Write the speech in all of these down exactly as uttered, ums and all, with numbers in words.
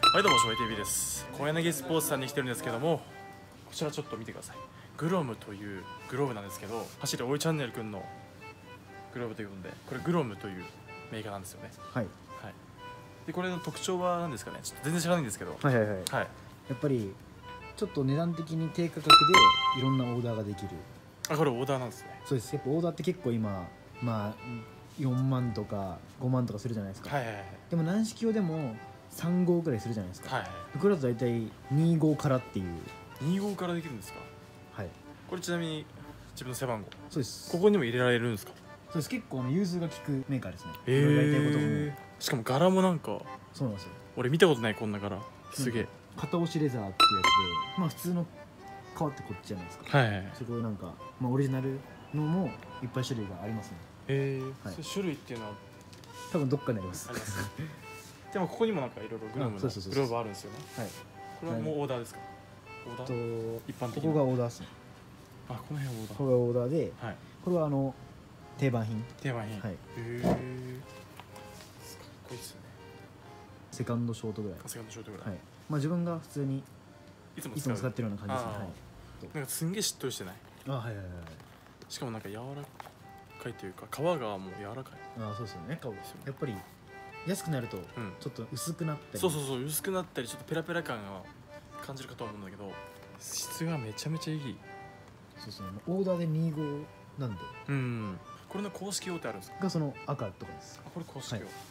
はいどうも、しょうが ティーブイ です。小柳スポーツさんに来てるんですけども、こちらちょっと見てください。グロムというグローブなんですけど、走るおいチャンネルくんのグローブということで、これグロムというメーカーなんですよね。 はい、 はい、でこれの特徴は何ですかね。ちょっと全然知らないんですけど、 はいはいはい、 はい、 やっぱりちょっと値段的に低価格でいろんなオーダーができる。 あ、これオーダーなんですね。 そうです。やっぱオーダーって結構今まあよんまんとかごまんとかするじゃないですか。 はいはいはい。 でも軟式用でもさん号ぐらいするじゃないですか。 はいはい。 これだと大体に号からっていう。 に号からできるんですか。 はい。 これちなみに自分の背番号、 そうです。 ここにも入れられるんですか。 そうです。結構融通が利くメーカーですね。 へえ。 いろいろやりたいことも。 しかも柄もなんか、 そうなんですよ。 俺見たことないこんな柄。すげえ。 片押しレザーっていうやつで、まあ普通の革ってこっちじゃないですか。 はいはいはい。 そこなんかまあオリジナルのもいっぱい種類がありますね。 へえ、 はい、 それ種類っていうのは多分どっかにあります。 あります。でもここにもなんかいろいろグローブのグローブあるんですよね。 はい。 これはもうオーダーですか。オーダー。 と一般的な。 ここがオーダーですね。 あ、この辺オーダー。 これがオーダーで、 はい。 これはあの定番品。 定番品。 はい。 へえ。かっこいいですよね。 セカンドショートぐらい。 セカンドショートぐらい。 はい。まあ自分が普通にいつもいつも使ってるような感じですね。はい。 なんかすんげえしっとりしてない。 あ、はいはいはい。 しかもなんか柔らかいというか皮がもう柔らかい。 あ、そうですよね。顔ですよ。やっぱり安くなるとちょっと薄くなったり、 そうそうそう、薄くなったりちょっとペラペラ感が感じるかと思うんだけど、質がめちゃめちゃいい。 そうですね。オーダーでに号なんで。 うん。これの公式用ってあるんですか。 がその赤とかです。 あ、これ公式用。確か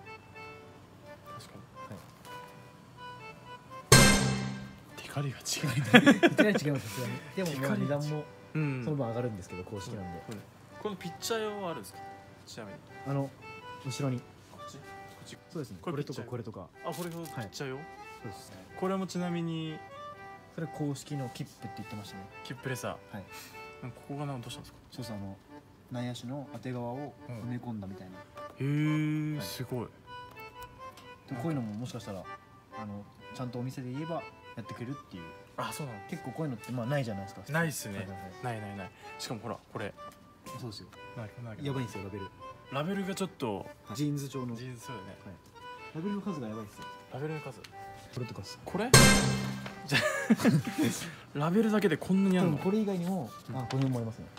に。光が違う。 光違います。でもまあ値段もその分上がるんですけど、公式なんで。 このピッチャー用はあるんですか。ちなみに。 あの後ろに。 こっち。こっち。 そうですね。これとかこれとか。 あ、これがピッチャー用。 そうです。 これもちなみに。 それ公式のキップって言ってましたね。 キップレサー。はい。ここがなんどうしたんですか。 そうです。あの内野手の当て側を埋め込んだみたいな。 へえ、すごい。 でもこういうのももしかしたらあのちゃんとお店で言えばやってくれるっていう。 あ、そうなの。 結構こういうのってまあないじゃないですか。 ないっすね。ないないない。しかもほらこれ。 そうですよ。 やばいんですよラベル。 ラベルがちょっとジーンズ調の。 ジーンズそうよね。 ラベルの数がやばいですよ。 ラベルの数。 これとかっす。 これ？じゃラベルだけでこんなにあるの？ これ以外にもあこれもありますね。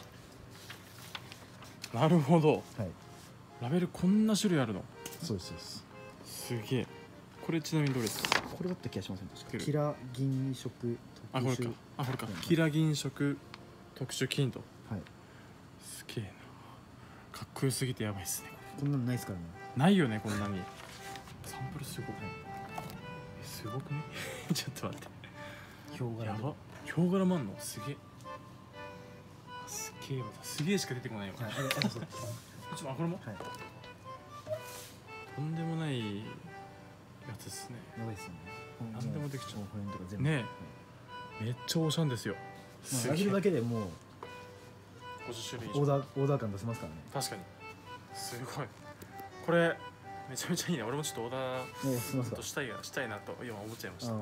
なるほど。 はい。 ラベルこんな種類あるの？ そうですそうです。 すげえ。これちなみにどれですか？ これだった気がしませんでした。キラ銀色あ、これか。あ、これか。キラ銀色特殊金と。はい。すげえな。かっこよすぎてやばいっすね。 こんなのないですからね。 ないよねこんなに。サンプルすごい。すごくね。ちょっと待って。ヒョウ柄。やば。ヒョウ柄もあんの？すげえ。すげえわ。すげえしか出てこないわ。はい。ちょっとあ、これも？はい。とんでもないやつですね。 やばいですよね。 何でもできちゃう。 この辺とか全部。 ねえ。めっちゃオシャンですよ。 ラベルだけでもうごじゅっ種類以上。 オーダーオーダー感出せますからね。 確かに。すごい。これめちゃめちゃいいね。俺もちょっとオーダーとしたいしたいなと今思っちゃいました。はい。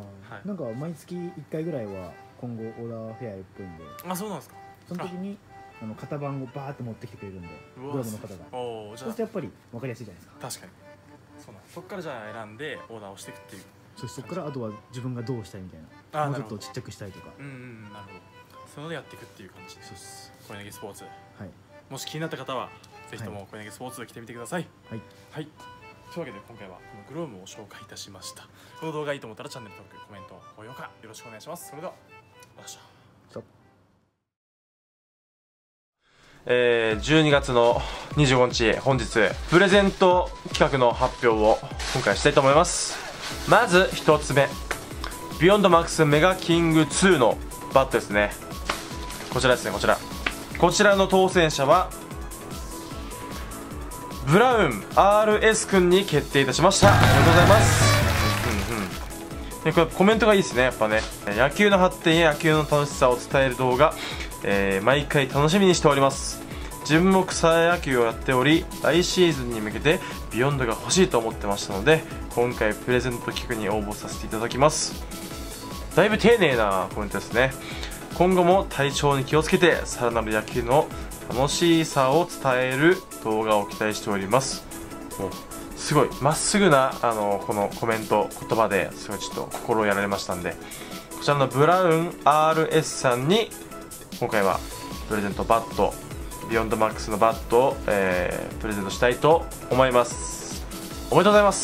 なんか毎月いっかいぐらいは今後オーダーフェアやるっぽいんで。 あ、そうなんですか。 その時にあの型番をバーって持ってきてくれるんで、グローブの方が。 おお、じゃあ。 そうするとやっぱり分かりやすいじゃないですか。 確かに。そうなん。そこからじゃあ選んでオーダーをしていくっていう。 そこからあとは自分がどうしたいみたいな。もうちょっとちっちゃくしたいとか。 うんうん、なるほど。そういうのでやっていくっていう感じ。そうです。小柳スポーツ。はい。もし気になった方はぜひとも小柳スポーツ来てみてください。はい。はい。というわけで今回はこのグローブを紹介いたしました。この動画いいと思ったらチャンネル登録、コメント、高評価よろしくお願いします。それでは、お願いします。えー、じゅうにがつのにじゅうごにち、本日プレゼント企画の発表を今回したいと思います。まずひとつめ、ビヨンドマックスメガキングツーのバットですね。こちらですね。こちらこちらの当選者はブラウン アールエス 君に決定いたしました。ありがとうございます。うんうん、でこれコメントがいいですね。やっぱね、野球の発展や野球の楽しさを伝える動画、えー、毎回楽しみにしております。自分も草野球をやっており、来シーズンに向けてビヨンドが欲しいと思ってましたので、今回プレゼント企画に応募させていただきます。だいぶ丁寧なコメントですね。今後も体調に気をつけて、さらなる野球の楽しさを伝える動画を期待しております。もうすごいまっすぐなあのこのコメント言葉ですごいちょっと心をやられましたんで、こちらのブラウン アールエス さんに今回はプレゼントバット、ビヨンドマックスのバットを、えー、プレゼントしたいと思います。おめでとうございます。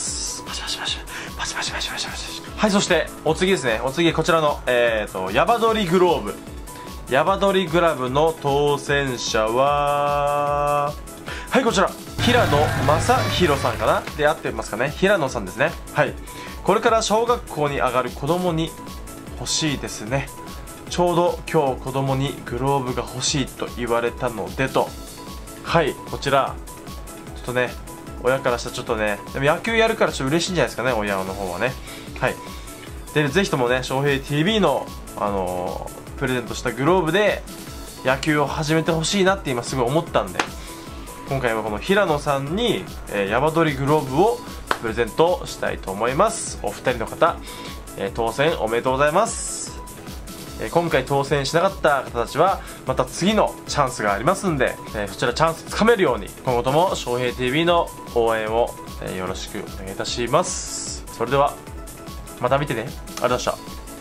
パシパシパシパシパシパシパシパシ。はい、そしてお次ですね。お次こちらのえっとヤバドリグローブ、ヤバドリグラブの当選者は、はい、こちら平野正弘さんかなで合ってますかね。平野さんですね。はい、これから小学校に上がる子供に欲しいですね。ちょうど今日子供にグローブが欲しいと言われたのでと。はい、こちらちょっとね、親からしたらちょっとね、でも野球やるからちょっと嬉しいんじゃないですかね、親の方はね。はい、でぜひともね、翔平 ティーブイ の、あのー、プレゼントしたグローブで野球を始めてほしいなって今すごい思ったんで、今回はこの平野さんに、えー、ヤバドリグローブをプレゼントしたいと思います。お二人の方、えー、当選おめでとうございます。えー、今回当選しなかった方たちはまた次のチャンスがありますんで、えー、そちらチャンスつかめるように今後とも翔平 ティーブイ の応援を、えー、よろしくお願いいたします。それではまた見てね。ありがとうございました。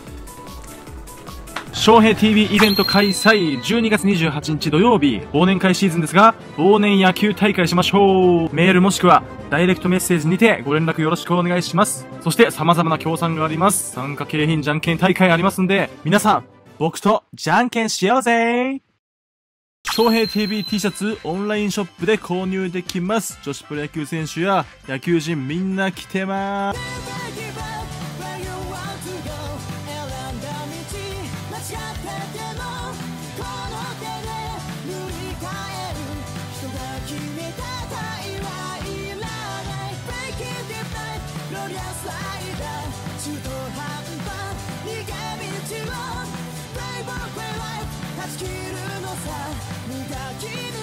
翔平 ティーブイ イベント開催、じゅうにがつにじゅうはちにち土曜日、忘年会シーズンですが、忘年野球大会しましょう。メールもしくはダイレクトメッセージにてご連絡よろしくお願いします。そして様々な協賛があります。参加景品じゃんけん大会ありますんで、皆さん僕とじゃんけんしようぜ。翔平 ティーブイ T シャツオンラインショップで購入できます。女子プロ野球選手や野球人みんな来てます。 勝ち切るのさ、無駄気